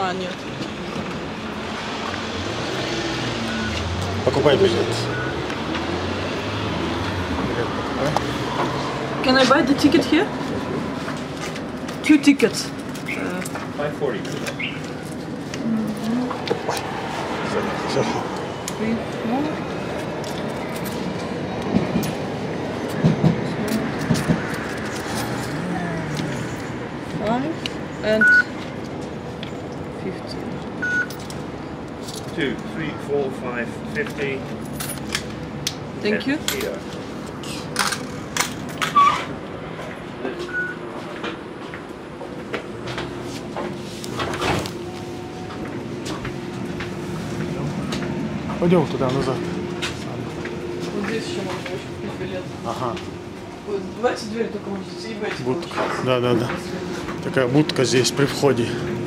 А, нет. Покупай билет. Can I buy the ticket here? 2 tickets. 540. 3, 4. 5 and 50. 2, 3, 4, 5, 50. Thank you. Here. Пойдем туда, назад. Вот здесь еще можно очень купить билет. Ага. Вот, давайте дверь только можете съебать. Будка. Да. Такая будка здесь при входе.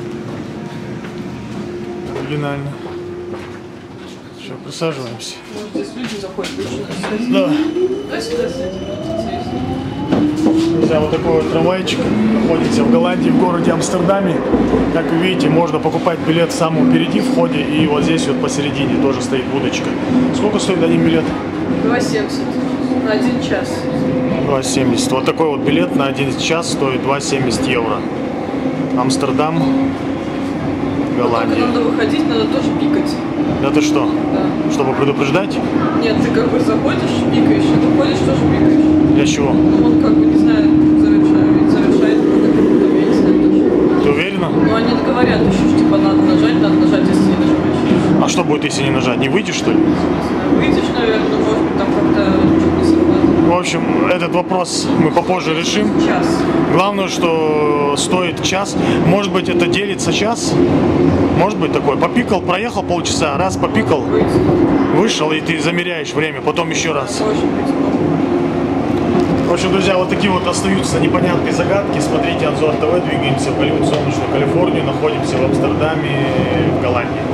Оригинально. Все, присаживаемся. Может, здесь люди заходят, лучше садись. Да. Дай сюда сядем. Друзья, вот такой вот трамвайчик находится в Голландии, в городе Амстердаме. Как вы видите, можно покупать билет в самом впереди входе, и вот здесь вот посередине тоже стоит будочка. Сколько стоит один билет? 2,70 на 1 час. 2,70. Вот такой вот билет на 1 час стоит 2,70 евро. Амстердам, Голландия. Только надо выходить, надо тоже пикать. Да ты что? Да. Чтобы предупреждать? Нет, ты как бы заходишь, пикаешь, и выходишь, тоже пикаешь. Для чего? Ну, он как бы, не знаю, завершает какой-то, я не знаю точно. Ты уверена? Ну, они говорят еще, что типа надо нажать, если не нажимаешь. А что будет, если не нажать? Не выйдешь, что ли? Не знаю, выйдешь, наверное, но может быть там как-то что-то не срабатывает. В общем, этот вопрос мы попозже решим. Час. Главное, что стоит час. Может быть, это делится час. Может быть такое. Попикал, проехал полчаса, раз попикал, вышел, и ты замеряешь время, потом еще раз. Может быть. В общем, друзья, вот такие вот остаются непонятные загадки. Смотрите Анзор ТВ, двигаемся в Голливуд, солнечную Калифорнию, находимся в Амстердаме, в Голландии.